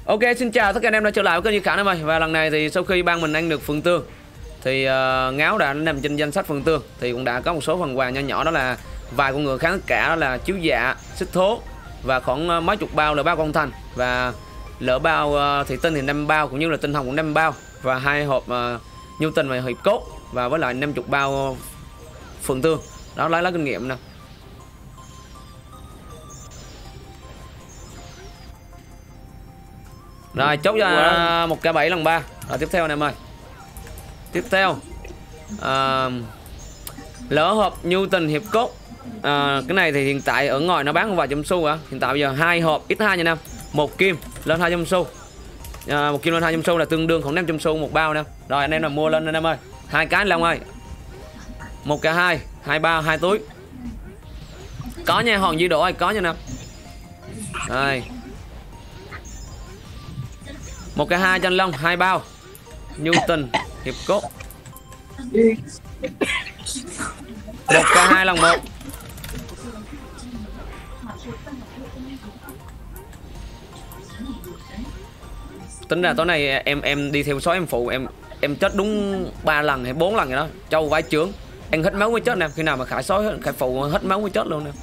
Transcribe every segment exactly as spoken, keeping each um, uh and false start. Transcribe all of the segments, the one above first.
Ok, xin chào tất cả anh em đã trở lại với kênh Duy Khải em ơi. Và lần này thì sau khi ban mình ăn được Phượng Tương thì uh, Ngáo đã nằm trên danh sách Phượng Tương thì cũng đã có một số phần quà nhỏ nhỏ, đó là vài con ngựa kháng tất cả, đó là chiếu dạ, xích thố và khoảng mấy chục bao lỡ bao con thành, và lỡ bao uh, thị tinh thì năm bao, cũng như là tinh hồng cũng năm bao, và hai hộp uh, nhu tình và hiệp cốt, và với lại năm mươi bao Phượng Tương. Đó, lấy lá kinh nghiệm nè. Rồi chốt cho một k bảy lần ba. Rồi tiếp theo anh em ơi. Tiếp theo à, lỡ hộp nhu tình hiệp cốt. à, Cái này thì hiện tại ở ngoài nó bán vài trăm xu à. Hiện tại bây giờ hai hộp x hai nha anh em. Một kim lên hai trăm xu. à, Một kim lên hai trăm xu là tương đương khoảng năm trăm xu một bao nè. Rồi anh em là mua lên anh em ơi. Hai cái anh Long ơi. Một k hai, hai bao, hai túi. Có nha, hòn di độ ơi, có nha anh em. Rồi một k hai cho anh Long, hai bao nhu tình hiệp cốt. Một k hai lần một. Tính ra tối nay em em đi theo sói em phụ em em chết đúng ba lần hay bốn lần vậy đó. Châu vãi chướng, em hết máu mới chết nè. Khi nào mà khải sói khải phụ hết máu mới chết luôn nè.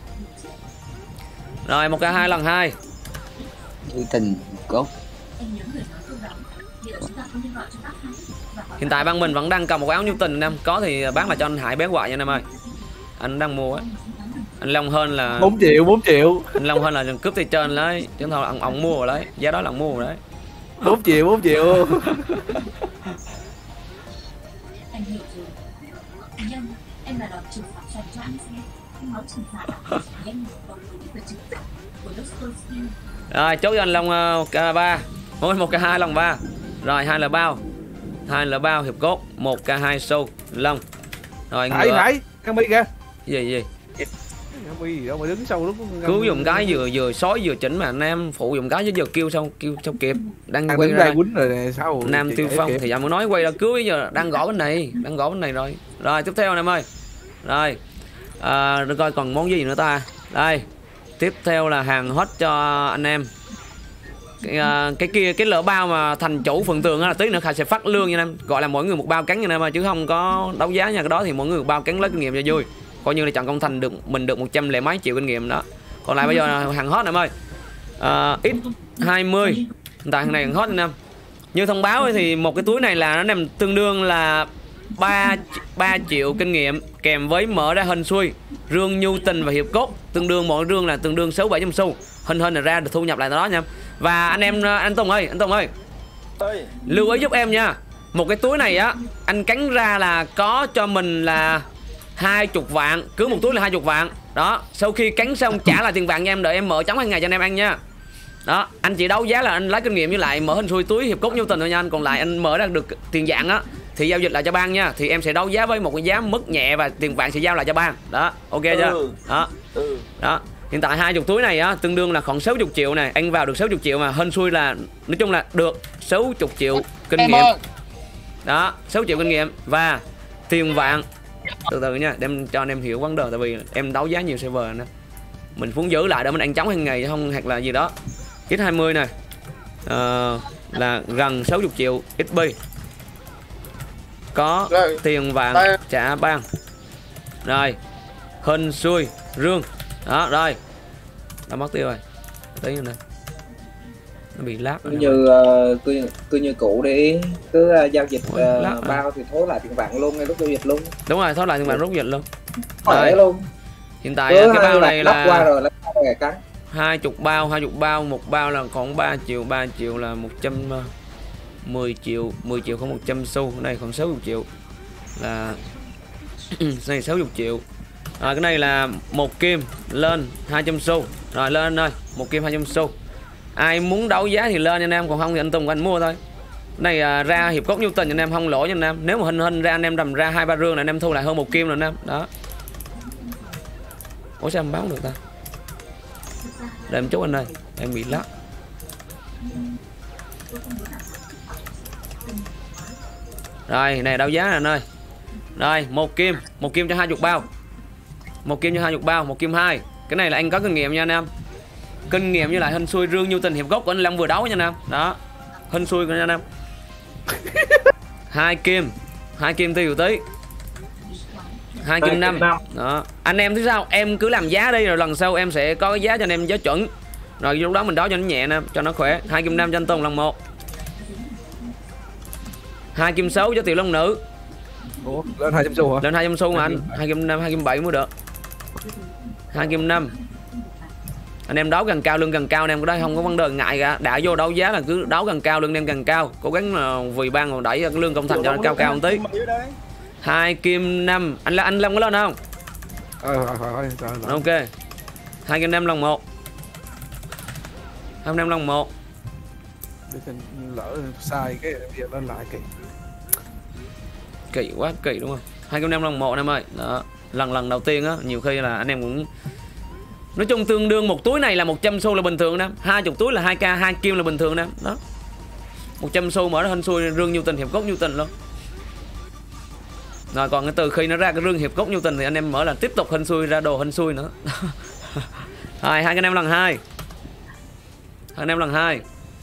Rồi một k hai lần hai nhu tình cốt. Hiện tại ban mình vẫn đang cầm một áo nhu tình anh em. Có thì bán lại cho anh Hải bé hoại nha anh em ơi. Anh đang mua á. Anh Long hơn là bốn triệu, bốn triệu. Anh Long hơn là cướp tay trên lấy. Chứ thôi ông, ông mua rồi đấy. Giá đó là ông mua rồi đấy. bốn triệu, bốn triệu. Rồi chốt cho anh Long k ba. Ôi một k hai lần ba. Rồi hai là bao. Hai là bao hiệp cốt, một k hai xu Long. Rồi Hải ngựa. Hải, Cam Bi kìa. Gì gì? Cam Bi gì đâu mà đứng sau lúc Cứu dùng cái vừa vừa sói vừa chỉnh mà anh em phụ dùng cái chứ giờ kêu sao kêu sao kịp. Đang đang quay đứng ra đây quýnh rồi nè, sao Nam Tiêu Phong thì anh mới nói quay ra cứu, bây giờ đang gõ bên này, đang gõ bên này rồi. Rồi tiếp theo anh em ơi. Rồi. À, để coi còn món gì nữa ta. Đây. Tiếp theo là hàng hot cho anh em. Cái, uh, cái kia cái lỡ bao mà thành chủ Phượng Tường là tí nữa Khải sẽ phát lương nha em, gọi là mỗi người một bao cắn nha em ơi, chứ không có đấu giá nha. Cái đó thì mỗi người một bao cắn lấy kinh nghiệm cho vui, coi như là chọn công thành được mình được một trăm lẻ mấy triệu kinh nghiệm đó. Còn lại bây giờ hàng hot em ơi. uh, x hai mươi tại hàng này hàng hot anh em. Như thông báo thì một cái túi này là nó nằm tương đương là ba triệu kinh nghiệm kèm với mở ra hình xuôi rương nhu tình và hiệp cốt, tương đương mỗi rương là tương đương sáu bảy trăm xu. Hình hình là ra được thu nhập lại đó nha. Và anh em anh Tùng ơi, anh Tùng ơi, ơi, lưu ý giúp em nha. Một cái túi này á, anh cắn ra là có cho mình là hai chục vạn, cứ một túi là hai chục vạn. Đó, sau khi cắn xong trả lại tiền vàng nha em, đợi em mở trống hàng ngày cho anh em ăn nha. Đó, anh chỉ đấu giá là anh lấy kinh nghiệm với lại mở hình xuôi túi hiệp cốt nhu tình thôi nha anh, còn lại anh mở ra được tiền dạng á thì giao dịch lại cho ban nha, thì em sẽ đấu giá với một cái giá mức nhẹ và tiền vàng sẽ giao lại cho ban. Đó, ok chưa? Ừ. Đó. Ừ. Đó. Hiện tại hai mươi túi này á tương đương là khoảng sáu mươi triệu này, anh vào được sáu mươi triệu mà hên xui là nói chung là được sáu mươi triệu kinh nghiệm. Đó, sáu triệu kinh nghiệm và tiền vàng. Từ từ nha, đem cho anh em hiểu vấn đề, tại vì em đấu giá nhiều server nữa. Mình muốn giữ lại để mình ăn trống hàng ngày không hoặc là gì đó. X hai mươi này. À, là gần sáu mươi triệu ích pê. Có rồi, tiền vàng đây. Trả ban. Rồi. Hên xui rương. Đó rồi. Nó mất tiêu rồi. Tí nữa nè. Nó bị lát cứ như uh, cứ, cứ như cũ đi, cứ uh, giao dịch uh, bao thì thối lại tiền vàng luôn ngay lúc giao dịch luôn. Đúng rồi, thối lại tiền vàng lúc dịch luôn. Rồi luôn. Hiện tại cứ cái bao này là qua rồi lấy cắn. hai mươi bao, hai mươi bao, một bao là còn ba triệu, ba triệu là một trăm mười triệu, mười triệu không một trăm xu, cái này còn sáu mươi triệu. Là này sáu mươi triệu. Rồi cái này là một kim lên hai trăm xu. Rồi lên thôi, một kim hai trăm xu. Ai muốn đấu giá thì lên anh em, còn không thì anh Tùng anh mua thôi. Cái này à, ra hiệp cốt nhu tình anh em không lỗ cho anh em. Nếu mà hình hình ra anh em đầm ra hai ba rương là anh em thu lại hơn một kim rồi anh em. Đó. Ủa sao em báo được ta? Để em chốt anh ơi, em bị lắc. Rồi này đấu giá nè anh ơi. Rồi một kim, một kim cho hai mươi bao. Một kim cho hai mươi bao, một kim hai. Cái này là anh có kinh nghiệm nha anh em. kinh nghiệm với lại hên xui rương nhu tình hiệp gốc của anh Long vừa đấu nha Nam. Đó, hên xui của nha Nam. Hai kim, hai kim tiêu tí, hai kim năm. Đó, anh em thứ sao em cứ làm giá đi rồi lần sau em sẽ có cái giá cho anh em giá chuẩn. Rồi lúc đó mình đấu cho nó nhẹ nè, cho nó khỏe. Hai kim năm cho anh Tùng lần một. Hai kim sáu cho Tiểu Long nữ. Ủa, lên hai trăm xu hả? Lên hai trăm xu mà anh, hai kim năm, hai kim bảy mới được. Hai kim năm. Anh em đấu càng cao lưng càng cao anh em có đây không có vấn đề ngại cả. Đã vô đấu giá là cứ đấu càng cao lưng em càng cao. Cố gắng là vì ban còn đẩy cái lương công thành cho nó cao cao một tí. Hai kim năm. Anh là anh Long có lên không? Ờ, rồi, rồi, ok. Hai kim năm lần một. Hai kim năm lần một. Lỡ sai cái giờ lên lại kì. Kỳ quá kỳ đúng không? Hai kim năm lần một anh em ơi. Đó. Lần lần đầu tiên á, nhiều khi là anh em cũng nói chung tương đương một túi này là một trăm xu là bình thường nè, hai chục túi là hai k hai kim là bình thường nè. Đó. một trăm xu mở ra hên xui rương nhu tình hiệp cốt nhu tình luôn. Rồi còn cái từ khi nó ra cái rương hiệp cốt nhu tình thì anh em mở là tiếp tục hên xui ra đồ hên xui nữa. Rồi hai anh em lần hai. Hai anh em lần hai.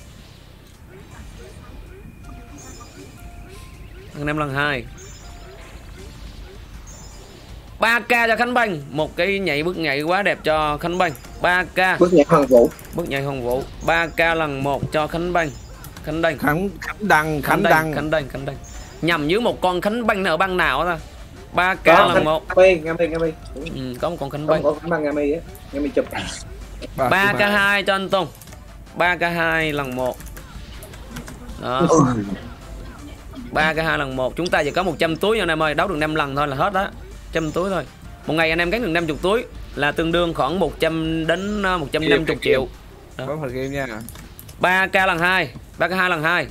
Hai anh em lần hai. ba k cho Khánh Banh, một cái nhảy bước nhảy quá đẹp cho Khánh Banh. ba k. Bước nhảy Hoàng Vũ. Bước nhảy Hoàng Vũ. ba k lần một cho Khánh Banh. Khánh Đăng. Khánh Khánh Đăng, Khánh Đăng. Khánh Đăng, Khánh Đăng. Nhầm với một con Khánh Banh ở băng nào đó. ba k lần một. Ngami, Ngami, Ngami. Ừ, có một con Khánh Banh. Có Khánh Banh Ngami á, Ngami chụp. ba k hai cho anh Tùng. ba k hai lần một. Đó. ba k hai lần một. Chúng ta chỉ có một trăm túi nha anh em ơi, đấu được năm lần thôi là hết đó. một trăm túi thôi. Một ngày anh em gắn được năm mươi túi là tương đương khoảng một trăm đến một trăm năm mươi triệu. Đó. Bấm vào game nha. ba k lần hai, ba k hai lần hai.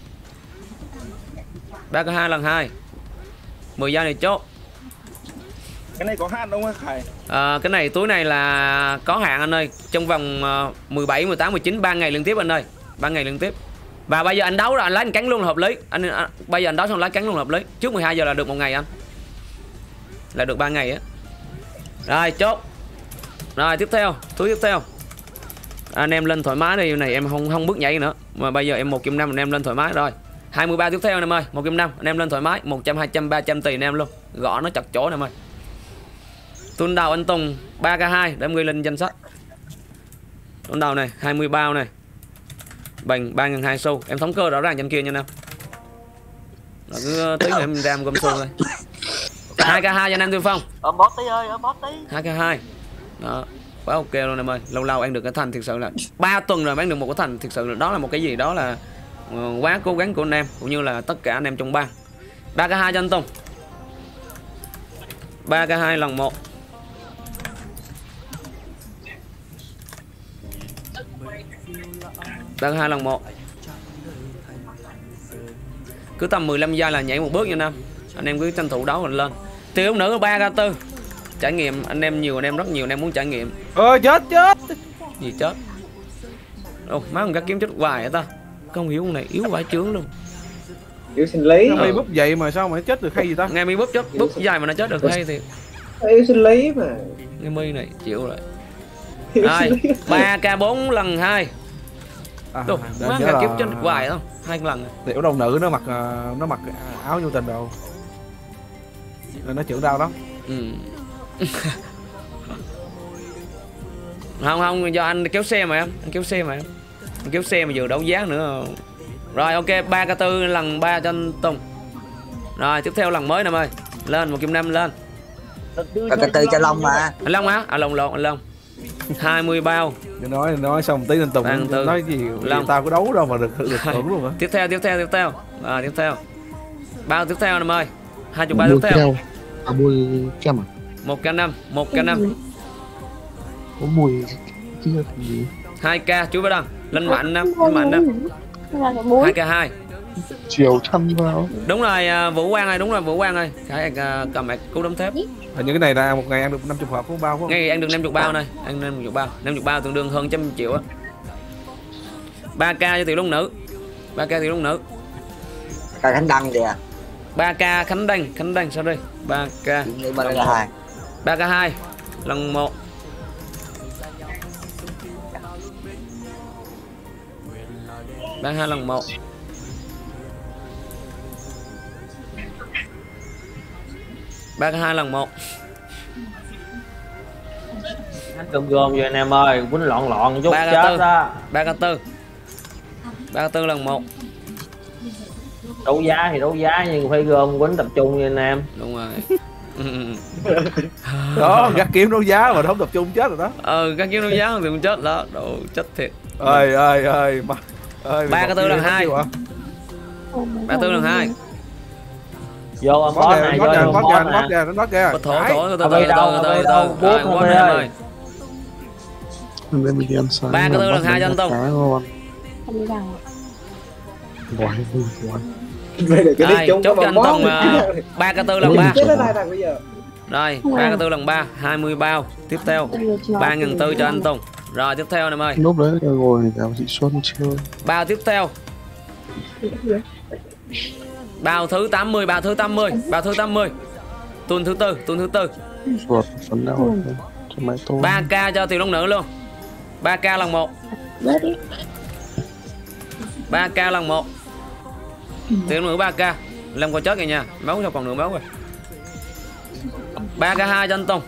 ba k hai lần hai. mười giây này chốt. Cái này có hạn không hả Khải? À, cái này túi này là có hạn anh ơi, trong vòng mười bảy, mười tám, mười chín ba ngày liên tiếp anh ơi. ba ngày liên tiếp. Và bây giờ anh đấu rồi anh lấy anh cắn luôn là hợp lý. Anh, anh bây giờ anh đấu xong lấy cắn luôn là hợp lý. Trước mười hai giờ là được một ngày anh. Là được ba ngày á. Rồi chốt. Rồi tiếp theo, túi tiếp theo. Anh em lên thoải mái đi, này em không không bước nhảy nữa. Mà bây giờ em một kim năm anh em lên thoải mái rồi. hai mươi ba tiếp theo anh em ơi, một kim năm anh em lên thoải mái, một trăm, hai trăm, ba trăm tùy anh em luôn. Gõ nó chặt chỗ anh em ơi. Tuần đầu anh Tùng ba k hai để em ghi lên danh sách. Tuần đầu này hai mươi bao này. Bằng ba ngàn hai xu, em thống cơ rõ ràng trên kia nha anh em. Rồi cứ tí nữa em ra em gom xu thôi. hai k hai cho anh em Tiêu Phong. Ôm bot tí ơi, ôm bot tí. hai k hai. Đó, quá ok luôn em ơi. Lâu lâu ăn được cái thành thực sự là ba tuần rồi bán được một cái thành thực sự là đó là một cái gì đó là quá cố gắng của anh em cũng như là tất cả anh em trong bang. ba k hai cho anh Tùng. ba k hai lần một. ba k hai lần một. Cứ tầm mười lăm giây là nhảy một bước nha anh em. Anh em cứ tranh thủ đấu rồi lên. Tiêu nữ ba k tư. Trải nghiệm anh em nhiều, anh em rất nhiều anh em muốn trải nghiệm. Ơ chết chết. Gì chết? Ồ, má con cá kiếm chết hoài hả ta? Không hiểu con này yếu vãi chướng luôn. Yếu sinh lý. Nó bị búp vậy mà sao mà chết được hay gì ta? Nghe mi búp chết, búp dài mà nó chết được hay thì. Yếu sinh lý mà. Nghe mi này chịu rồi. Rồi, ba k bốn lần hai. À, Đồ, má cá kiếm chết hoài không? Hai lần. Tiểu đồng nữ nó mặc nó mặc áo vô tình đồ. Rồi nó chịu đau lắm. Ừ. Không không do anh kéo xe mà em, anh kéo xe mà em. Anh kéo xe mà vừa đấu giá nữa. Rồi ok, ba k tư lần ba cho anh Tùng. Rồi tiếp theo lần mới nè ơi. Lên một kim năm lên. ba k tư cho Long mà. Anh Long á? À Long lộn anh Long. hai mươi bao. Nói nói nói xong tí nên Tùng nói gì Long. Tao có đấu đâu mà được được hưởng luôn hả? Tiếp theo tiếp theo tiếp theo. À, tiếp theo. Bao tiếp theo em ơi. hai mươi bao tiếp theo. À, mùi trăm à? một k năm, một k năm. Có mùi chưa gì? hai k chú Bá Đăng. Lên mạnh năm, lên mạnh đó. hai k hai. Chiều trăm vào. Đúng rồi, Vũ Quang ơi, đúng rồi Vũ Quang ơi. Khải cầm mạch cứu đấm thép. Hình như cái này là một ngày ăn được năm mươi hộp của bao không? Ngày ăn được năm mươi bao này, ăn năm mươi bao. năm mươi bao tương đương hơn trăm triệu á. ba k cho Tiểu Long nữ. ba k Tiểu Long nữ. Cả Khánh Đăng kìa. ba k Khánh Đăng, Khánh Đăng sao đây? ba k. ba k hai. ba k hai lần một. Bán hai lần một. Bán hai lần một. Anh gom gom vậy anh em ơi, quýnh loạn loạn chút chết đó. Ba k tư. Ba k tư lần một. Đấu giá thì đấu giá nhưng phải gom quýnh tập trung nha anh em. Đúng rồi. Đó, gác kiếm đấu giá mà không tập trung chết rồi đó. Ờ, gác kiếm đấu giá không tập chết đó, đồ chết thiệt. Ơi ơi ơi mà. Ba k tư lần hai. Ba k tư lần hai. Vô ông boss này, vô ông boss này. nè. Nó boss kìa. Thổ thổ từ từ Ở từ đâu, từ ở từ đâu, từ. Rồi, bút quên thôi em ơi. ơi. Hôm nay mình đi ăn sáng. Ba cái tư lần hai cho anh Tùng. Không đi đâu. Quái vui quái. Rồi, chốt cho anh Tùng ba k tư lần ba. Chết ở đây thằng bây giờ. Rồi, ba k tư lần ba, hai mươi bao. Tiếp theo ba nghìn bốn trăm cho anh Tùng. Rồi tiếp theo em ơi. Lúc đấy là ngồi gặp chị Xuân chơi. Bao tiếp theo. Bao thứ tám mươi, bao thứ tám mươi, bao thứ tám mươi. Tuần thứ tư, tuần thứ tư. Ruột phấn đâu cho máy tô. ba k cho Tiểu Long Nữ luôn. ba k lần một. ba k lần một. Tiểu Long Nữ ba k. Làm con chết kìa nha. Máu sao còn nửa máu rồi. ba k hai cho anh Tùng.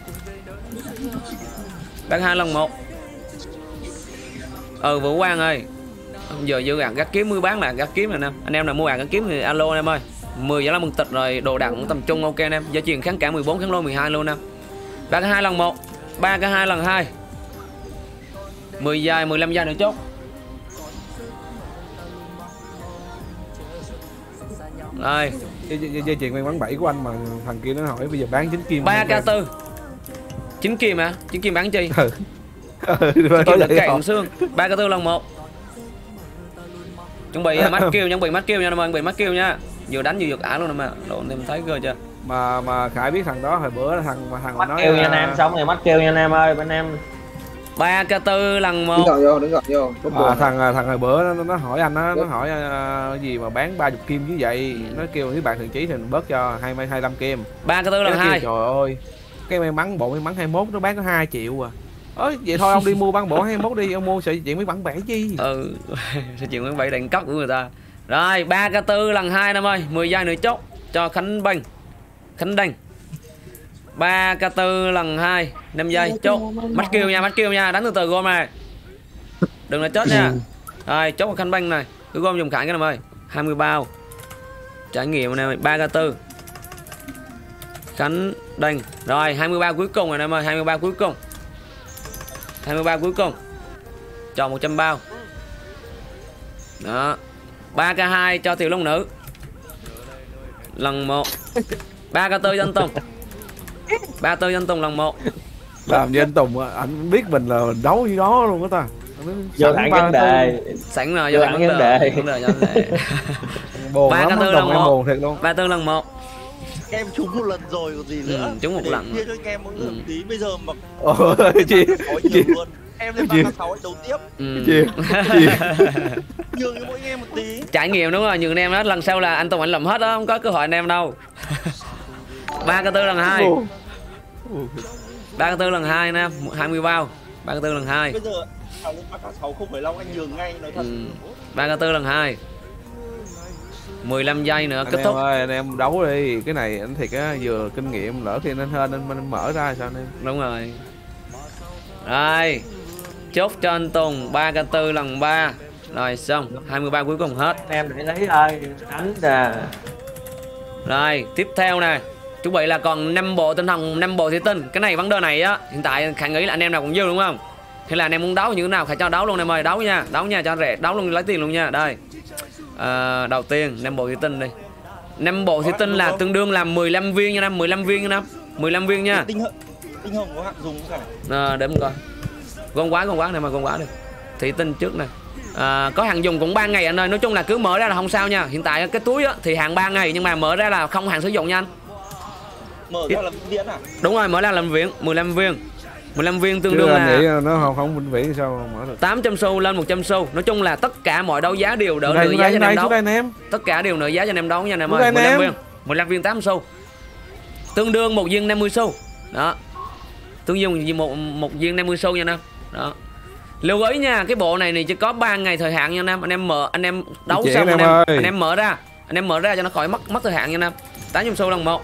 ba k hai lần một. Ừ Vũ Quang ơi. Giờ dự gạt gác kiếm mới bán là gác kiếm này nè. Anh em nào mua gạt gác kiếm thì alo anh em ơi. mười giá là mừng tịch rồi, đồ đạc cũng tầm trung ok anh em. Giá truyền kháng cả mười bốn kháng lô mười hai luôn em. ba k hai lần một. ba k hai lần hai. mười giây, mười lăm giây nữa chốt. Rồi, Dây chuyền may mắn bảy của anh mà thằng kia nó hỏi bây giờ bán chín kim. ba k tư. chín kim hả? chín kim bán chi? Ừ. chín kim là cạnh xương. ba k tư lần một. Chuẩn bị mắt kêu, chuẩn bị mắt kêu nha em ơi, chuẩn bị mắt kêu nha. Vừa đánh vừa giật ả luôn em mà. Đồ em thấy cơ chưa? Mà mà Khải biết thằng đó hồi bữa là thằng mà thằng Mắt nói kêu nha anh em, xong rồi mắt kêu nha anh em ơi, bên em. ba k tư lần một. Đứng gọn vô, đứng gọn vô. À, thằng thằng hồi bữa nó, nó hỏi anh á, nó hỏi uh, gì mà bán ba mươi kim như vậy, nó kêu với bạn thường chí thì mình bớt cho hai mươi hai lăm kim. ba k tư lần hai. Trời ơi, cái may mắn bộ may mắn hai mươi mốt nó bán có hai triệu à. Ơ vậy thôi ông đi mua băng bộ hai mươi mốt đi, ông mua sợi chuyện mấy bản bẻ chi. Ừ, sợi chuyện mấy bảy đẳng cấp của người ta. Rồi ba k tư lần hai em ơi, mười giây nữa chốt cho Khánh Banh. Khánh Đanh. ba k tư lần hai, năm giây chốt. Mắt kêu nha, mắt kêu nha, đánh từ từ gom này. Đừng là chết nha. Rồi chốt vào Khánh Banh này, cứ gom dùng Khải cái em ơi. hai mươi bao. Trải nghiệm này ba k tư. Khánh Đanh. Rồi hai mươi bao cuối cùng rồi em ơi, hai mươi bao cuối cùng. hai mươi bao cuối cùng. Chọn một trăm bao. Đó. ba k hai cho Tiểu Long Nữ. Lần một. ba k tư cho anh Tùng. ba k tư cho anh Tùng lần một. Làm như anh Tùng anh biết mình là đấu với đó luôn đó ta. Vô thẳng vấn đề. Sẵn rồi, vô thẳng vấn đề. Vấn đề vấn đề. ba k tư lần một. ba k tư lần một. Em trúng một lần rồi còn gì nữa. Ừ, trúng một lần. Chia cho anh em một Ừ. tí bây giờ mà Ôi chị. chị luôn. Em lên ba k sáu đấu tiếp. Ừ. Chị. Nhường cho mỗi anh em một tí. Trải nghiệm đúng rồi, nhường anh em đó, lần sau là anh Tùng anh làm hết đó, không có cơ hội anh em đâu. ba k tư lần hai. ba k tư lần hai nè, hai mươi bao. ba k tư lần hai. Bây giờ à, lên ba k sáu không phải long anh nhường ngay nói thật. Ừ. ba k tư lần hai. mười lăm giây nữa Anh kết em thúc. ơi, anh em đấu đi, cái này anh thiệt á, vừa kinh nghiệm lỡ khi nên hơn nên mình mở ra sao anh em. Đúng rồi. Rồi. Chốt cho anh Tùng ba k tư lần ba. Rồi xong, hai mươi ba cuối cùng hết. Anh em để lấy thôi, đánh nè. Rồi, tiếp theo nè. Chuẩn bị là còn năm bộ tinh thần, năm bộ thủy tinh. Cái này vấn đề này á, hiện tại Khải nghĩ là anh em nào cũng dư đúng không? Hay là anh em muốn đấu như thế nào Khải cho đấu luôn em ơi, đấu nha, đấu nha cho rẻ, đấu luôn lấy tiền luôn nha. Đây. À, đầu tiên năm bộ thủy tinh đi. năm bộ thủy tinh là tương đương là mười lăm viên nha năm, mười lăm viên nha năm. mười lăm viên nha. Tinh tinh hồng có hạn dùng cả. À, để mình coi. Gom quá, gom quá này mà gom quá đi. Thủy tinh trước này. À, có hàng dùng cũng ba ngày anh ơi, nói chung là cứ mở ra là không sao nha. Hiện tại cái túi á, thì hàng ba ngày nhưng mà mở ra là không hàng sử dụng nha anh. Mở ra là viễn à? Đúng rồi, mở ra làm viễn, mười lăm viên. mười lăm viên tương Chứ đương anh là nghĩ nó không không vĩnh viễn sao mở được. tám trăm xu lên một trăm xu. Nói chung là tất cả mọi đấu giá đều đỡ Đây, nửa giá đây, cho anh đây, em đấu. đây, anh em. Tất cả đều nửa giá cho anh em đấu nha anh em Đây, ơi. mười lăm anh em. viên. mười lăm viên tám xu. Tương đương một viên năm mươi xu. Đó. Tương đương một một viên năm mươi xu nha anh em. Đó. Lưu ý nha, cái bộ này thì chỉ có ba ngày thời hạn nha anh em. Anh em mở, anh em đấu Chị xong em anh em, ơi. anh em mở ra, anh em mở ra cho nó khỏi mất mất thời hạn nha anh em. tám trăm xu lần một.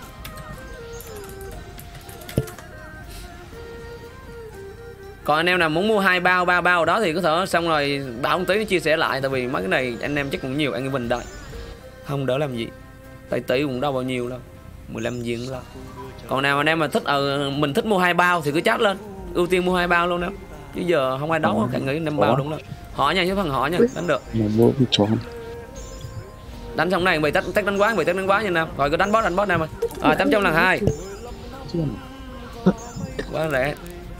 Còn anh em nào muốn mua hai bao, ba bao đó thì có thể xong rồi bảo một tí nó chia sẻ lại, tại vì mấy cái này anh em chắc cũng nhiều anh em mình đợi. Không đỡ làm gì. Tại tỷ cũng đâu bao nhiêu đâu. mười lăm viên đâu. Còn nào anh em mà thích ờ mình thích mua hai bao thì cứ chat lên. Ưu tiên mua hai bao luôn đó. Chứ giờ không ai đấu cả nghĩ năm bao đúng đâu. Hỏi nha, chứ phần hỏi nha, đánh được. Mà mua bị tròn. Đánh xong này bị tách tách đánh quá, bị tách đánh quá nha nam. Rồi cứ đánh boss đánh boss nam ơi. Rồi tám trăm lần hai. Quá rẻ.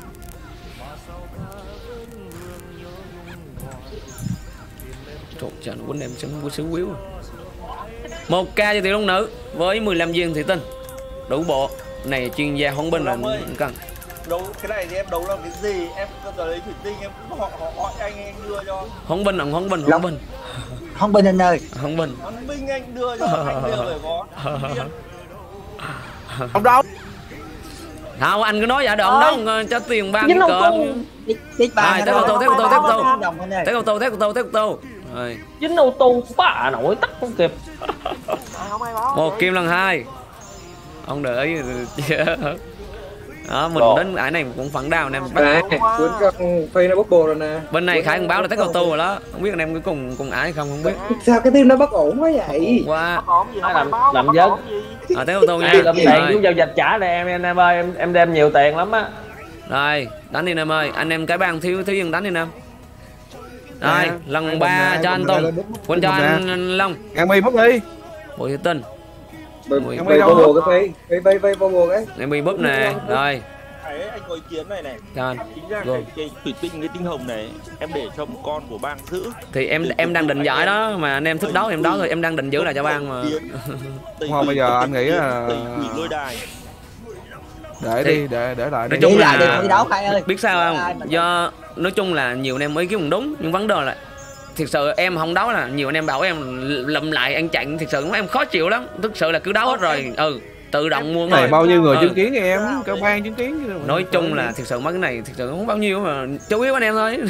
Trộn trời nó quýnh em sống của xứ quýu. một k cho tiểu long nữ với mười lăm viên thủy tinh. Đủ bộ. Này chuyên gia huấn binh là không cần. Đấu cái này thì em đấu làm cái gì? Em giờ lấy thủy tinh em họ họ gọi anh anh đưa cho. Huấn binh là huấn binh, huấn binh. Huấn binh anh ơi. Huấn binh. Huấn binh anh đưa cho anh đều phải có. Không đâu. Không, anh cứ nói vậy được không đó, cho tiền ba cái cờ. Biết ba. Rồi, tiếp ô tô, tiếp ô tô, tiếp ô tô. Tiếp ô tô, tiếp ô tô, tiếp ô tô. Rồi. Dính ô tô bả nổi tắt không kịp. Một kim lần hai. Ông để ý. Đó, mình Đồ. đến ải này cũng phẳng đào nè. Nè, cuốn con phi nó bốc bồ rồi nè. Bên này Khải cũng báo là test auto rồi đó. Không biết anh em có cùng cùng ải không không biết. Sao cái team nó bất ổn quá vậy? Qua. Làm làm vớt. À test auto nha. Làm tiền chú giao dịch trả này em em em ơi, em em đem nhiều tiền lắm á. Rồi, đánh đi em ơi, anh em cái bang thiếu thiếu dân đánh đi em. Rồi, Nè, lần ba cho anh Tùng. Quên cho anh Long. Ngàn mi bốc đi. Bộ thủy tinh. Bởi Mười- bởi bồ bồ cái phi, phi phi phi bồ bồ cái. Em bị búp nè. Rồi, Đấy, anh có ý kiến này này. cho anh. Chính ra Rồi. cái, cái thủy tinh cái tinh hồng này em để cho một con của bang giữ. Thì em em đang định giải đó mà anh em thích đấu thì em đấu thôi, em đang định giữ lại cho bang mà. Không, bây giờ anh nghĩ là- Tẩy quỷ lôi đài. Để Thì- đi, để để lại đi. Nói chung Nghĩ lại là- đi thi đấu Khải ơi. Biết sao Ai không? mà- Do nói chung là nhiều anh em ý kiến cũng đúng, nhưng vấn đề là thực sự em không đấu là nhiều anh em bảo em lầm lại ăn chặn, thực sự em khó chịu lắm. Thực sự là cứ đấu hết rồi, ừ, tự động mua Này thôi. bao nhiêu người Ừ. chứng kiến em, cả ban chứng kiến. Nói chung là thực sự mấy cái này thực sự không bao nhiêu mà chủ yếu anh em thôi.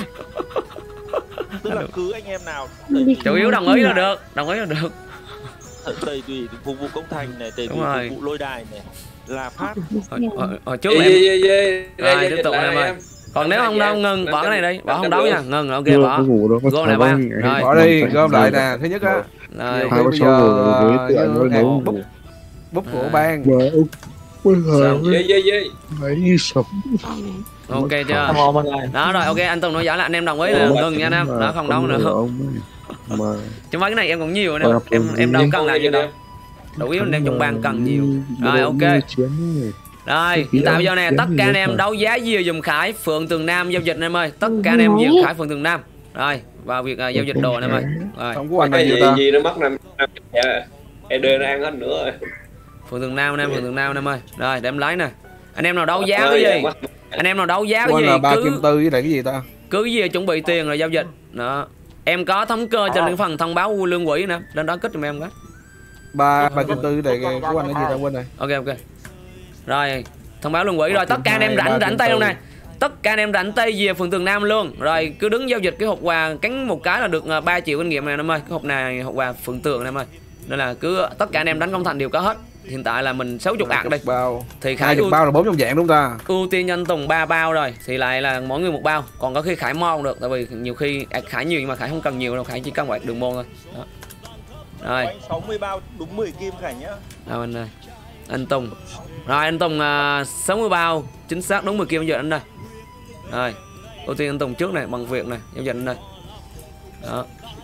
Tức là cứ anh em nào Chủ yếu đồng ý là được, đồng ý là được. tẩy tùy phục vụ công thành này, tẩy Đúng tùy rồi. phục vụ lôi đài này là phát. Hồi, hồi, hồi trước là em rồi tiếp tục em ơi. Còn nếu không đâu ngừng bỏ cái này đi, bỏ không đấu nha, ngừng ok bỏ. Cái ngủ đó có Gom thả lại ba. băng. Rồi. Bỏ đi, gom lại nè. Thứ nhất á, Rồi, Nhiều Hai khi ba bây sáu giờ, rồi với tự như anh em nói bút- nấu bút của ban. Mà ông bây giờ Dê dê dê. lấy sập. ok chưa? Come on anh ơi. Đó rồi ok, anh Tùng nói giải là anh em đồng ý là ngừng nha anh em. Đó không đấu nữa. Ông ấy. Mà Chứ mấy cái này em cũng nhiều nữa. Em em đâu cần làm gì đâu. Đủ yếu anh em trong bang cần nhiều. Rồi ok. Rồi, hiện tại bây giờ nè, tất cả anh em đấu giá dìa dùm Khải Phượng Tường Nam giao dịch anh em ơi. Tất cả anh em dìa Khải Phượng Tường Nam. Rồi, vào việc uh, giao dịch đồ anh em ơi. Rồi, Không có anh Cái này gì nhiều ta. gì nó mất năm năm dạ. Em đưa nó ăn hết nữa rồi. Phượng Tường Nam anh em, Phượng Tường Nam anh em ơi. Rồi, để em lấy nè. Anh em nào đấu giá cái gì? Anh em nào đấu giá cái Quên gì là ba kim cứ tư với lại cái gì ta. cứ gì chuẩn bị tiền rồi giao dịch. Đó. Em có thống cơ trên cái phần thông báo lương quỹ nè, lên đó kích giùm em cái. Ba ba kim tư với lại cái của anh cái gì ta quên rồi. Ok ok. Rồi, thông báo lương quỹ rồi, tất cả anh em Ba rảnh kim rảnh tay tư. luôn nè. Tất cả anh em rảnh tay về Phượng Tường Nam luôn. Rồi cứ đứng giao dịch cái hộp quà cắn một cái là được uh, ba triệu kinh nghiệm này em ơi. Cái hộp này hộp quà Phượng Tường em ơi. Nên là cứ tất cả anh em đánh công thành đều có hết. Hiện tại là mình sáu mươi ạc đây. Bao. Thì Khải Hai chục ưu, bao là bốn trong dạng đúng ta. ưu tiên cho anh Tùng ba bao rồi. Thì lại là mỗi người một bao. Còn có khi Khải mon được, tại vì nhiều khi à, Khải nhiều nhưng mà Khải không cần nhiều đâu, Khải chỉ cần một đường môn thôi. Đó. Rồi. Anh sáu mươi bao đúng mười kim Khải nhá. Đâu anh ơi. Anh Tùng. Rồi anh Tùng uh, sáu mươi bao, chính xác đúng mười kim giờ anh đây. Rồi. Ưu tiên anh Tùng trước này, bằng việc này, giao dịch anh đây. Đó.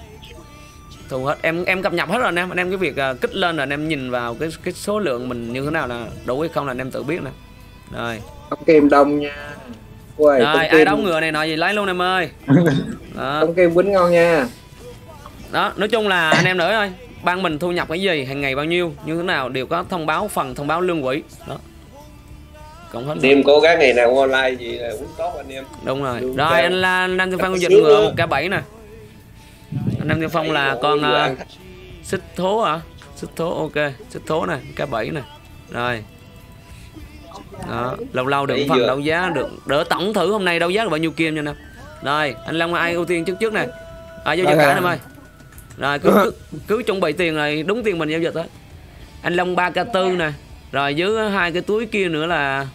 Thu hết. Em em cập nhật hết rồi anh em, anh em cái việc uh, kích lên là anh em nhìn vào cái cái số lượng mình như thế nào là đủ hay không là anh em tự biết nè. Rồi. Ông Kim đông nha. Quầy, Rồi, ai đóng ngựa này nọ gì lấy luôn em ơi. Đó. Ông Kim quýnh ngon nha. Đó, nói chung là anh em nữa ơi, ban mình thu nhập cái gì, hàng ngày bao nhiêu, như thế nào đều có thông báo phần thông báo lương quỹ. Đó. Cộng hết. Đêm cố gắng ngày nào online gì là cũng tốt anh em. Đúng rồi. Đúng Rồi rồi. anh là anh Nam Tiên Phong Có dịch sướng ngựa nữa. một k bảy nè. Anh Nam Tiên Phong là con uh, xích thố hả? Xích thố ok, xích thố nè, k bảy nè. Rồi. Đó, lâu lâu được Đấy phần vừa. đấu giá được đỡ tổng thử hôm nay đấu giá được bao nhiêu kim nha nè. Rồi, anh Long ai ưu tiên trước trước này. À, giao dịch cả em ơi. Rồi cứ, cứ cứ chuẩn bị tiền rồi, đúng tiền mình giao dịch đó. Anh Long ba k tư nè. Rồi dưới hai cái túi kia nữa là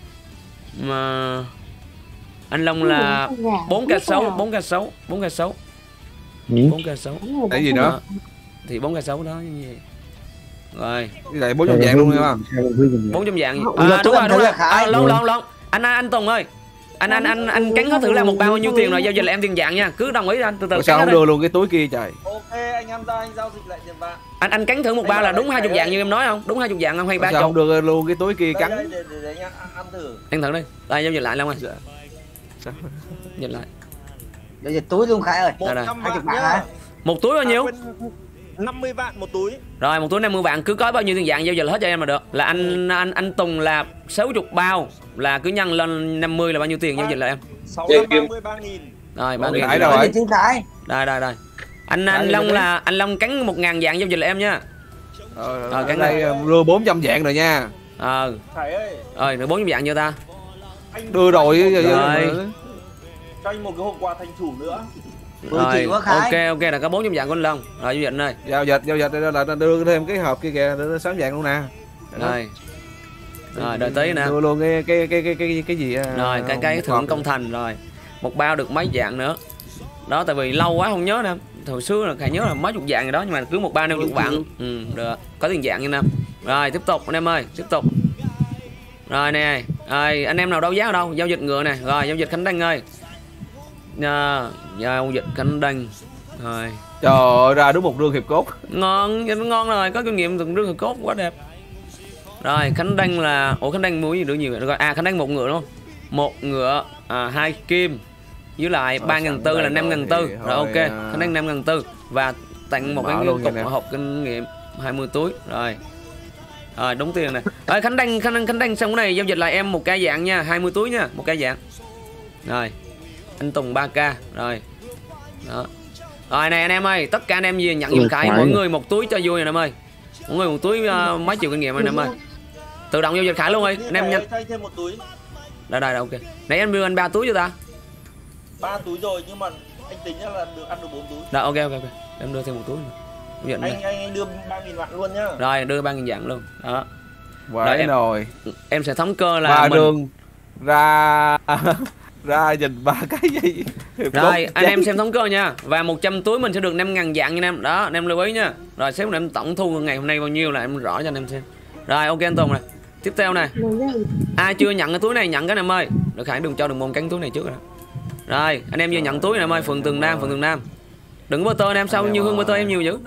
mà anh Long là bốn k sáu, bốn k sáu, bốn k sáu. bốn k sáu. Cái gì nữa? Thì bốn k sáu đó như vậy. Rồi. Cái này bốn trăm vàng luôn nha. bốn trăm vàng. À, đúng rồi, đúng rồi. À, lon lon lon. Anh anh Tùng ơi. Anh anh anh anh cắn hết thử là một bao nhiêu tiền rồi giao dịch là em tiền vàng nha. Cứ đồng ý anh từ từ. Sao không đưa luôn cái túi kia trời. Ok anh em ra anh giao dịch lại tiền vàng. Anh anh cắn thử một bao là đúng hai mươi vàng như em nói không? Đúng hai mươi vàng không hay ba Sao chục? không đưa luôn cái túi kia Đây, cắn. đây, để, để, để anh ăn, ăn thử. Ăn thử đi. Đây giao dịch lại Long ơi. Sao? Dịch lại. Giao dịch túi luôn Khải ơi. một đây. trăm hai mươi vạn vạn nhá. hả? Một túi bao nhiêu? À, năm mươi vạn một túi. Rồi một túi năm mươi vạn, cứ có bao nhiêu tiền vàng giao dịch là hết cho em mà được. Là anh anh anh Tùng là sáu mươi bao là cứ nhân lên năm mươi là bao nhiêu tiền giao dịch là em. sáu Dạ, trăm ba Kim. mươi ba nghìn. Rồi ba Rồi, nghìn Khải rồi. đâu Giao rồi? dịch chính Khải. Đây đây đây. Anh anh Khải Long đi là anh Long cắn một ngàn vàng giao dịch là em nha. Ờ, Rồi, cái cái này đưa bốn trăm vạn rồi nha. Ờ. Khải ơi, Rồi được bốn trăm vàng cho ta. anh Đưa rồi. Rồi. cho anh một cái hộp quà thành chủ nữa. mười Rồi triệu quá Khải. ok ok là có bốn trăm vàng của anh Long. Rồi giao dịch đây. Giao dịch giao dịch là đưa thêm cái hộp kia kìa, đưa sáu vàng luôn nè. Rồi. Rồi đợi tí nè. Đưa luôn cái cái cái cái cái cái gì. Rồi cái cái thưởng công thành rồi. Một bao được mấy vàng nữa. Đó tại vì lâu quá không nhớ nè. Thời xưa là Khải nhớ là mấy chục vàng rồi đó nhưng mà cứ một bao năm chục vạn. Ừ được. Có tiền vàng như năm. Rồi tiếp tục anh em ơi, tiếp tục. Rồi nè, rồi anh em nào đấu giá ở đâu? Giao dịch ngựa nè. Rồi giao dịch Khánh Đăng ơi. À, giao dịch Khánh Đăng. Rồi. Trời ơi, ra đúng một rương hiệp cốt. Ngon, nó ngon rồi, có kinh nghiệm từng rương cốt quá đẹp. Rồi Khánh Đăng là ủa Khánh Đăng mua gì nữa nhiều rồi. À Khánh Đăng một ngựa đúng không? Một ngựa à, hai kim với lại ba ngàn tư là năm ngàn tư. Rồi ok, Khánh Đăng năm ngàn tư và tặng một cái cục hộp kinh nghiệm hai mươi túi rồi. Rồi đúng tiền này. Rồi Khánh Đăng Khánh Đăng Khánh Đăng xong cái này giao dịch lại em một ca dạng nha, hai mươi túi nha, một ca dạng. Rồi. Anh Tùng ba k rồi. Đó. Rồi này anh em ơi, tất cả anh em gì nhận giùm Khải mỗi người một túi cho vui nè em ơi. Mỗi người một túi uh, mấy triệu kinh nghiệm anh em ơi. Tự động giao dịch Khải luôn ơi, anh em nhanh. Thay thêm một túi. Đây đây ok. Nãy anh đưa anh ba túi cho ta. ba túi rồi nhưng mà anh tính là được ăn được bốn túi. Rồi ok ok ok. Em đưa thêm một túi nữa. Anh, anh anh đưa ba nghìn vạn luôn nhá. Rồi đưa ba nghìn vạn luôn. Đó. Vậy rồi. Em, em sẽ thống cơ là ba mình... đường ra ra nhìn ba cái gì. Rồi anh em xem thống cơ nha. Và một trăm túi mình sẽ được năm ngàn vạn nha anh em. Đó anh em lưu ý nha. Rồi xếp em tổng thu ngày hôm nay bao nhiêu là em rõ cho anh em xem. Rồi ok anh Tùng này. Tiếp theo này. Ai chưa nhận cái túi này nhận cái này em ơi. Được Khải đừng cho đừng môn cắn túi này trước rồi. Rồi anh em vừa nhận túi này em ơi. Phường Tường Nam, Phường Tường Nam. Đừng có bơ tơ anh em sao nhiều hơn bơ tơ em nhiều dữ.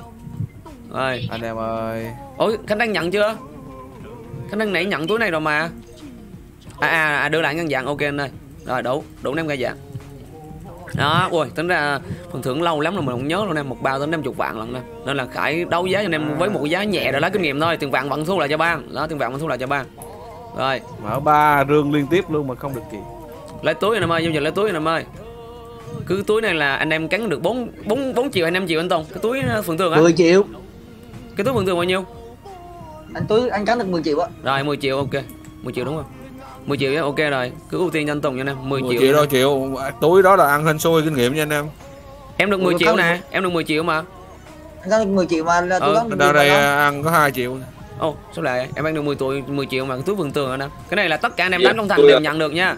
Rồi anh em ơi. Ôi Khánh đang nhận chưa? Khánh đang nãy nhận túi này rồi mà. À, à, à đưa lại ngân dạng ok anh ơi. Rồi đủ, đủ năm cái dạng. Đó, ui, tính ra phần thưởng lâu lắm rồi mình không nhớ luôn em, một bao tới năm mươi vạn lần nè. Nên là Khải đấu giá cho anh em với một giá nhẹ để lấy kinh nghiệm thôi, tiền vàng vẫn thu lại cho ban. Đó, tiền vàng vẫn thu lại cho ban. Rồi, mở ba rương liên tiếp luôn mà không được gì. Lấy túi anh em ơi, giao dịch lấy túi anh em ơi. Cứ túi này là anh em cắn được bốn bốn bốn triệu hay năm triệu anh Tùng. Cái túi Phượng Tường á. mười triệu. Cái túi Phượng Tường bao nhiêu? Anh túi anh cắn được mười triệu á. Rồi mười triệu ok. mười triệu đúng không? mười triệu ok rồi, cứ ưu tiên cho anh Tùng nha anh em. mười triệu. triệu đâu triệu, túi đó là ăn hên xui kinh nghiệm nha anh em. Em được mười triệu nè, em được mười triệu mà. Anh cắn được mười triệu mà là túi đó. Đâu đây ăn có hai triệu. Ồ, oh, sao lại em ăn được mười tuổi mười triệu mà cái túi Phượng Tường rồi nè. Cái này là tất cả anh em đánh công thành đều nhận được nha.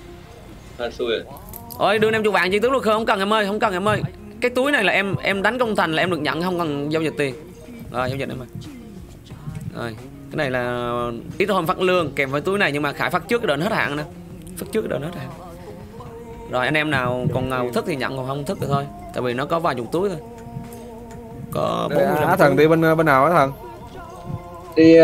Hên xui rồi. Ôi đưa em chục vạn chi tướng luôn không cần em ơi, không cần em ơi. Cái túi này là em em đánh công thành là em được nhận, không cần giao dịch tiền. Rồi giao dịch em ơi. Rồi, cái này là ít hôm phát lương kèm với túi này nhưng mà Khải phát trước cái đợt hết hạn nè. Phát trước cái đợt hết hạn. Rồi anh em nào còn nào thích thì nhận, còn không thích thì thôi. Tại vì nó có vài chục túi thôi. Có bốn mươi Á Thần đi bên bên nào á Thần? Đi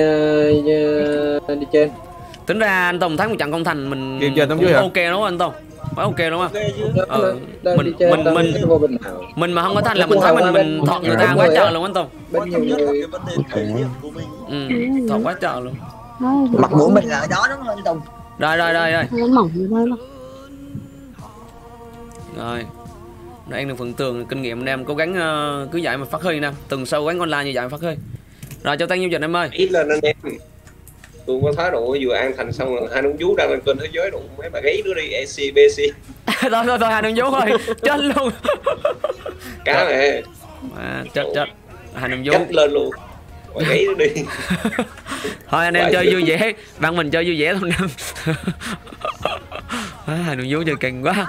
uh, đi trên. Tính ra anh Tùng thấy một trận công thành mình Game trên tấm dưới hả? ok đúng không anh Tùng? Phải ok đúng không? Ok chứ. Ờ, Đang mình đi trên, mình đang mình vô bên nào? mình mà không có thành là mình thấy mình mình thọt người ta quá trời luôn anh Tùng. Bên Quan nhiều trọng nhất là người. cái vấn đề thể hiện của mình. Ừ, thọt quá trời luôn. Mặt mũi mình là ở đó đúng không anh Tùng? Rồi rồi rồi rồi. Nó mỏng như thôi mà. Rồi. Đây được Phượng Tường kinh nghiệm anh em cố gắng uh, cứ dạy mà phát huy nè, từng sâu quán online như vậy mà phát huy. Rồi cho tăng giao dịch em ơi. Ít lên anh em. tôi có thái độ vừa an thành xong rồi hai nông vú đang lên kênh thế giới đủ mấy bà gáy nữa đi e xê bê xê. thôi thôi thôi hai nông vú thôi chết luôn. Cá này à, chết chết hai nông vú chết lên luôn. Bà gáy nữa đi. Thôi anh em Bà chơi vui vẻ, bạn mình chơi vui vẻ thôi em. à, hai nông vú chơi kinh quá.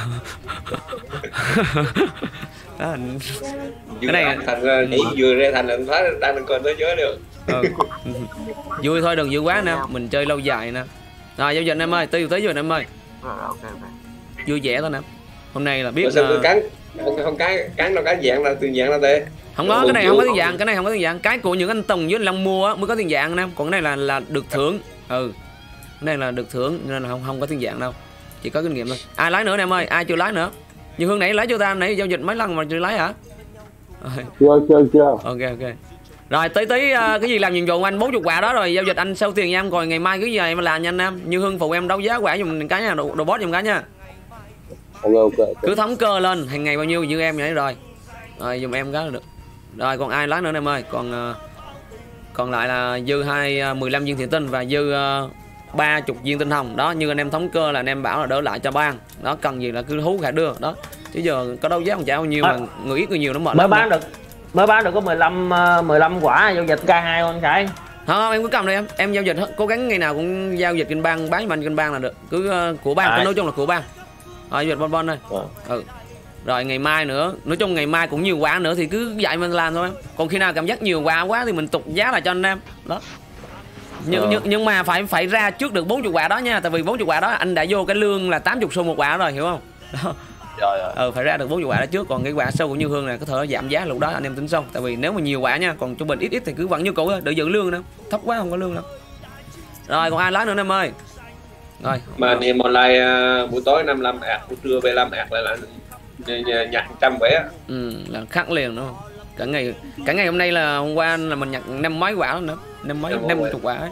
Đó, cái này thành nghĩ vừa ra thành là thấy đang lên kênh thế giới được. ừ. Vui thôi đừng vui quá nè, mình chơi lâu dài nè. Rồi giao dịch em ơi, tiêu tới rồi em ơi. Rồi, ok, ok. Vui vẻ thôi nè. Hôm nay là biết Rồi sao là... tôi cắn không không cái cắn đâu, cái dạng là tiền dạng là tê. Không có, cái này không có tiền dạng, cái này không có tiền dạng. Cái của những anh Tùng với anh Long mua á mới có tiền dạng nè, còn cái này là là được thưởng. Ừ. Cái này là được thưởng nên là không không có tiền dạng đâu. Chỉ có kinh nghiệm thôi. Ai lái nữa nè em ơi, ai chưa lái nữa? Như Hương nãy lái chưa ta? Nãy giao dịch mấy lần mà chưa lái hả? Rồi. Chưa chưa chưa. Ok ok. Rồi tí tí uh, cái gì làm nhiệm vụ anh bốn mươi quả đó rồi giao dịch anh sau tiền nha em, rồi ngày mai cái gì em làm nhanh em. Như Hương phụ em đấu giá quả dùng cái nha, đồ, đồ boss dùng cái nha. Ok ok. Cứ thống cơ lên, hàng ngày bao nhiêu như em vậy rồi. Rồi dùng em cái là được. Rồi còn ai lái nữa em ơi? Còn uh, còn lại là dư hai uh, mười lăm viên thiện tinh và dư uh, ba mươi viên tinh hồng. Đó, như anh em thống cơ là anh em bảo là đỡ lại cho ban. Đó, cần gì là cứ hú khả đưa. Đó. Chứ giờ có đấu giá còn chả bao nhiêu à, mà người ít người nhiều nó mệt mới lắm. Bán đó. được mới bán được có mười lăm mười lăm quả giao dịch K hai con Khải. Không, em cứ cầm đi em. Em giao dịch cố gắng ngày nào cũng giao dịch kinh bang, bán cho anh kinh bang là được. Cứ uh, của bang, à. nói chung là của bang. Rồi giao dịch bon bon thôi. À. Ừ. Rồi ngày mai nữa, nói chung ngày mai cũng nhiều quả nữa thì cứ dạy mình làm thôi em. Còn khi nào cảm giác nhiều quả quá thì mình tục giá lại cho anh em. Đó. Nhưng, à. nhưng nhưng mà phải phải ra trước được bốn mươi quả đó nha, tại vì bốn mươi quả đó anh đã vô cái lương là tám mươi xu một quả rồi, hiểu không? Đó. Rồi rồi. Ừ, phải ra được bốn mươi quả đó trước, còn cái quả sâu của Như Hương này có thể giảm giá lúc đó anh em tính xong. Tại vì nếu mà nhiều quả nha, còn trung bình ít ít thì cứ vẫn như cũ thôi, đợi giữ lương nữa. Thấp quá không có lương đâu. Rồi còn ai lái nữa em ơi? Rồi. Mà anh em online uh, buổi tối năm mươi lăm ạc, buổi trưa bảy mươi lăm ạc lại là nhặt trăm vé. Ừ, là khắc liền đúng không? Cả ngày cả ngày hôm nay là hôm qua là mình nhặt năm mấy quả nữa, năm mấy năm chục quả ấy.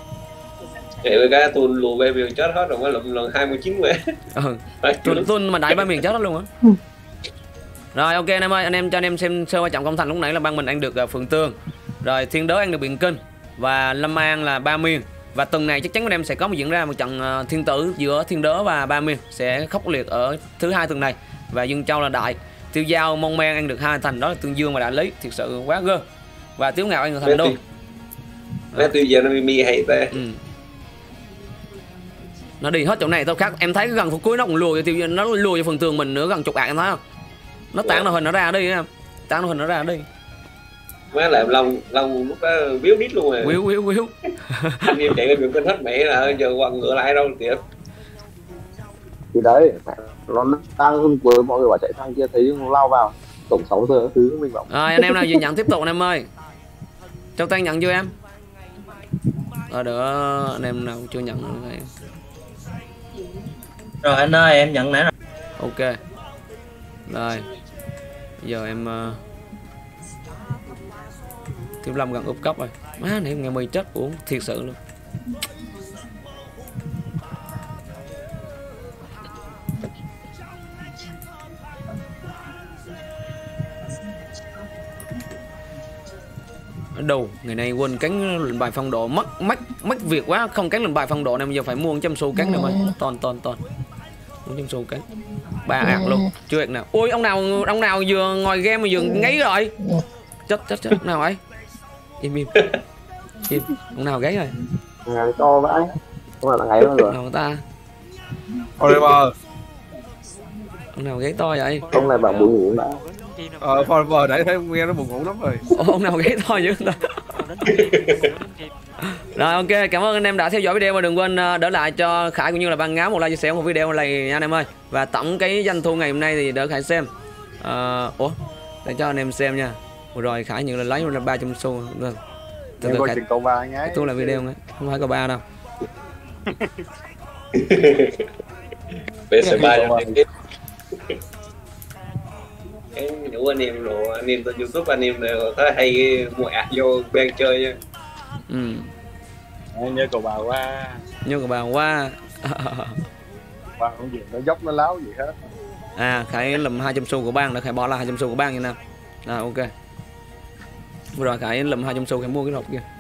Vậy cái tuần lùa về miền chết hết rồi, mới lụm lần hai mươi chín vé. Ừ. Tuần tuần mà đại ba miền chết hết luôn á. Rồi ok anh em ơi, anh em cho anh em xem sơ qua trọng công thành lúc nãy là ban mình ăn được uh, Phượng Tương. Rồi Thiên Đới ăn được Biện Kinh và Lâm An là ba miền. Và tuần này chắc chắn anh em sẽ có một diễn ra một trận uh, thiên tử giữa Thiên Đới và ba miền sẽ khốc liệt ở thứ hai tuần này. Và Dương Châu là đại. Tiêu Giao Mông Men ăn được hai thành, đó là Tương Dương và Đại Lý, thiệt sự quá gơ. Và Tiếu Ngạo ăn được thành luôn. Nó Tiêu Giao nó mi hay tê. Ừ. Nó đi hết chỗ này tao khác, em thấy cái gần phút cuối nó cũng lùi cho Tiêu Giao, nó lùi cho Phượng Tường mình nữa gần chục ạc em thấy không? Nó tán đồ hình nó ra đi em. Tán đồ hình nó ra đi. Má làm Long Long lúc đó biếu đít luôn rồi. Biếu biếu biếu. Anh em chạy cái kênh hết mẹ là giờ quăng ngựa lại đâu kìa. Thì đấy, nó đang với mọi người bảo chạy sang kia thấy lao vào tổng sáu giờ thứ mình bảo. Rồi anh em nào vừa nhận tiếp tục anh em ơi. Châu Tan nhận chưa em? Rồi được, anh em nào chưa nhận nữa này. Rồi anh ơi, em nhận nãy rồi. Ok. Rồi. Bây giờ em uh... Thiếu Lâm gần úp cấp rồi. Má này em nghe mày chết uống thiệt sự luôn. Ở đâu ngày nay quên cánh lệnh bài phong độ, mất mất mất việc quá, không cánh lệnh bài phong độ này bây giờ phải mua một trăm xu cánh rồi mày. Toàn toàn toàn một trăm xu cánh ba ạc luôn chưa ạc nào. Ôi ông nào ông nào vừa ngồi game mà vừa ngáy rồi, chết chết chết. Ông nào ấy im im im, ông nào gáy rồi ngày to vãi, không phải là ngày đó rồi nào ta. Forever Ông nào gáy to vậy? ông này bảo buồn ngủ đã. Ờ Forever nãy thấy nghe nó buồn ngủ lắm rồi. Ồ, ông nào gáy to dữ ta. Rồi ok, cảm ơn anh em đã theo dõi video và đừng quên đỡ lại cho Khải cũng như là Ban Ngáo một like chia sẻ một video này nha anh em ơi. Và tổng cái doanh thu ngày hôm nay thì đỡ Khải xem. À, ủa, để cho anh em xem nha. Vừa rồi Khải nhận là lấy là ba trăm xu rồi. Từ từ Khải câu ba nhé. tôi là video nghe, không phải câu ba đâu. Bé sẽ ba cái nhủ anh em rồi, anh em trên YouTube anh em đều có hay mua ạc vô bên chơi nha. Ừ. Nhớ cầu bà qua. Nhớ cầu bà qua. Bà không gì nó dốc nó láo gì hết. À Khải lùm hai trăm xu của Ban, đã Khải bỏ là hai trăm xu của Ban như nào. Rồi ok. Vừa rồi Khải lùm hai trăm xu Khải mua cái hộp kia.